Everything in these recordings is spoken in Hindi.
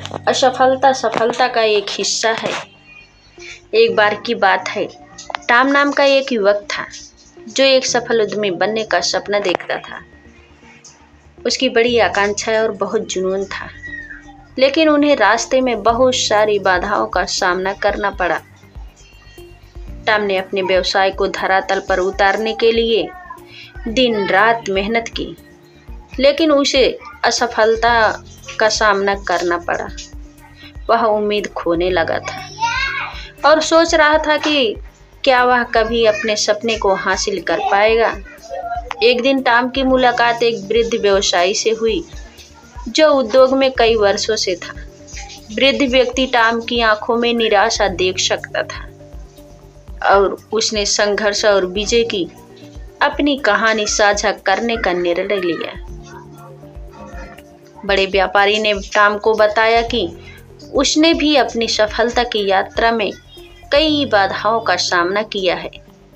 असफलता सफलता का एक हिस्सा है। एक बार की बात है, टॉम नाम का एक युवक था जो एक सफल उद्यमी बनने का सपना देखता था। उसकी बड़ी आकांक्षा और बहुत जुनून था, लेकिन उन्हें रास्ते में बहुत सारी बाधाओं का सामना करना पड़ा। टॉम ने अपने व्यवसाय को धरातल पर उतारने के लिए दिन रात मेहनत की, लेकिन उसे असफलता का सामना करना पड़ा। वह उम्मीद खोने लगा था और सोच रहा था कि क्या वह कभी अपने सपने को हासिल कर पाएगा। एक दिन टॉम की मुलाकात एक वृद्ध व्यवसायी से हुई जो उद्योग में कई वर्षों से था। वृद्ध व्यक्ति टॉम की आंखों में निराशा देख सकता था और उसने संघर्ष और विजय की अपनी कहानी साझा करने का निर्णय लिया। बड़े व्यापारी ने टॉम को बताया कि उसने भी अपनी सफलता की यात्रा में कई बाधाओं का सामना किया है।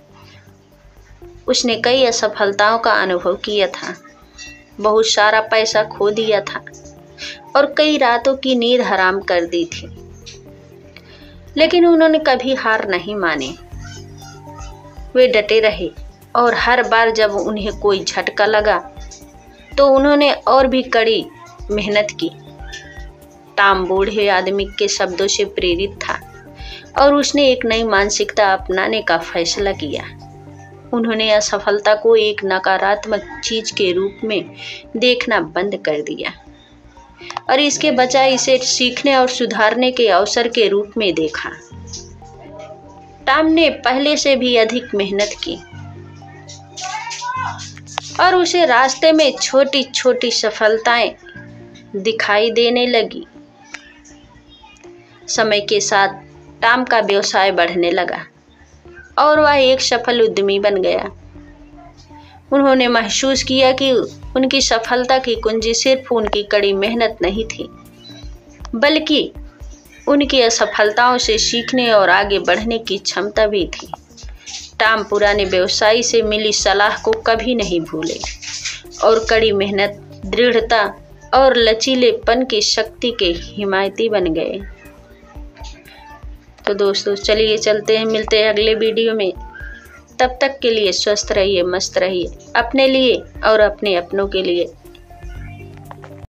उसने कई असफलताओं का अनुभव किया था, बहुत सारा पैसा खो दिया था और कई रातों की नींद हराम कर दी थी, लेकिन उन्होंने कभी हार नहीं मानी। वे डटे रहे और हर बार जब उन्हें कोई झटका लगा तो उन्होंने और भी कड़ी मेहनत की। टॉम बूढ़े आदमी के शब्दों से प्रेरित था और उसने एक नई मानसिकता अपनाने का फैसला किया। उन्होंने असफलता को एक नकारात्मक चीज के रूप में देखना बंद कर दिया और इसके बजाय इसे सीखने और सुधारने के अवसर के रूप में देखा। टॉम ने पहले से भी अधिक मेहनत की और उसे रास्ते में छोटी छोटी सफलताएं दिखाई देने लगी। समय के साथ टॉम का व्यवसाय बढ़ने लगा और वह एक सफल उद्यमी बन गया। उन्होंने महसूस किया कि उनकी सफलता की कुंजी सिर्फ उनकी कड़ी मेहनत नहीं थी, बल्कि उनकी असफलताओं से सीखने और आगे बढ़ने की क्षमता भी थी। टॉम पुराने व्यवसायी से मिली सलाह को कभी नहीं भूले और कड़ी मेहनत, दृढ़ता और लचीलेपन की शक्ति के हिमायती बन गए। तो दोस्तों चलिए चलते हैं, मिलते हैं अगले वीडियो में। तब तक के लिए स्वस्थ रहिए, मस्त रहिए, अपने लिए और अपने अपनों के लिए।